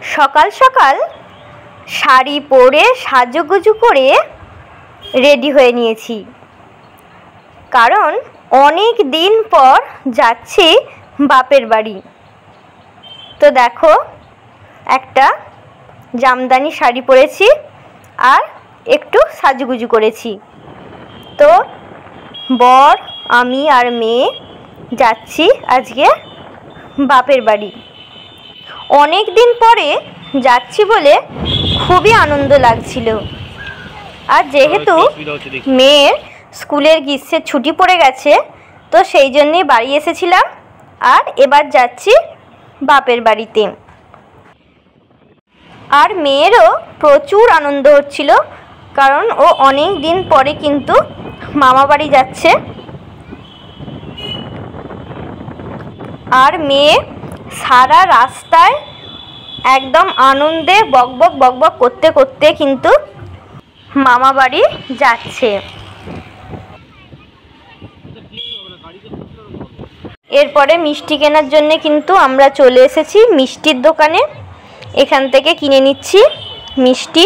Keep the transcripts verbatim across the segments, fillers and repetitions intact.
সকাল সকাল শাড়ি পরে সাজুগুজু করে রেডি হয়ে নিয়েছি, কারণ অনেক দিন পর যাচ্ছি বাপের বাড়ি। তো দেখো, একটা জামদানি শাড়ি পরেছি আর একটু সাজুগুজু করেছি। তো বর, আমি আর মেয়ে যাচ্ছি আজকে বাপের বাড়ি। অনেক দিন পরে যাচ্ছি বলে খুবই আনন্দ লাগছিল। আর যেহেতু মেয়ের স্কুলের গ্রীষ্মের ছুটি পড়ে গেছে, তো সেই জন্যেই বাড়ি এসেছিলাম আর এবার যাচ্ছি বাপের বাড়িতে। আর মেয়েরও প্রচুর আনন্দ হচ্ছিল, কারণ ও অনেক দিন পরে কিন্তু মামা বাড়ি যাচ্ছে। আর মেয়ে সারা রাস্তায় একদম আনন্দে বকবক বকবক করতে করতে কিন্তু মামা বাড়ি যাচ্ছে। এরপরে মিষ্টি কেনার জন্য কিন্তু আমরা চলে এসেছি মিষ্টির দোকানে। এখান থেকে কিনে নিচ্ছি মিষ্টি।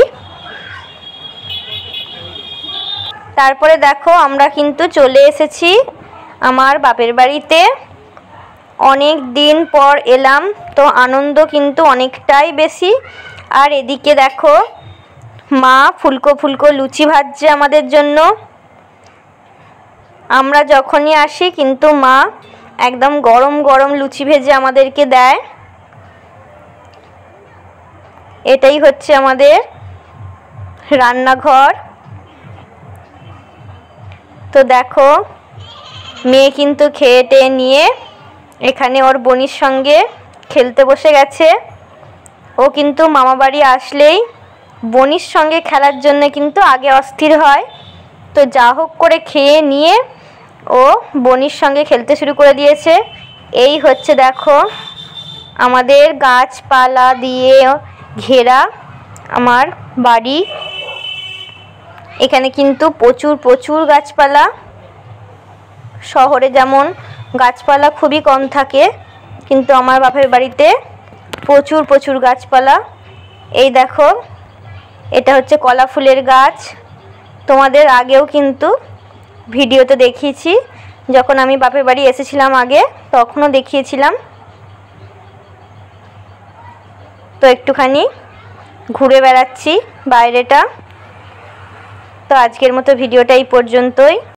তারপরে দেখো, আমরা কিন্তু চলে এসেছি আমার বাপের বাড়িতে। অনেক দিন পর এলাম, তো আনন্দ কিন্তু অনেকটাই বেশি। আর এদিকে দেখো, মা ফুলকো ফুলকো লুচি ভাজছে আমাদের জন্য। আমরা যখনই আসি কিন্তু মা একদম গরম গরম লুচি ভেজে আমাদেরকে দেয়। এটাই হচ্ছে আমাদের রান্নাঘর। তো দেখো, মেয়ে কিন্তু খেয়ে টেয়ে নিয়ে এখানে ওর বোনির সঙ্গে খেলতে বসে গেছে। ও কিন্তু মামা বাড়ি আসলেই বোনির সঙ্গে খেলার জন্য কিন্তু আগে অস্থির হয়। তো যা হোক করে খেয়ে নিয়ে ও বোনির সঙ্গে খেলতে শুরু করে দিয়েছে। এই হচ্ছে দেখো আমাদের গাছপালা দিয়ে ঘেরা আমার বাড়ি। এখানে কিন্তু প্রচুর প্রচুর গাছপালা। শহরে যেমন গাছপালা খুবই কম থাকে, কিন্তু আমার বাপের বাড়িতে প্রচুর প্রচুর গাছপালা। এই দেখো, এটা হচ্ছে কলা ফুলের গাছ। তোমাদের আগেও কিন্তু ভিডিওতে দেখিয়েছি, যখন আমি বাপের বাড়ি এসেছিলাম আগে, তখনও দেখিয়েছিলাম। তো একটুখানি ঘুরে বেড়াচ্ছি বাইরেটা। তো আজকের মতো ভিডিওটা এই পর্যন্তই।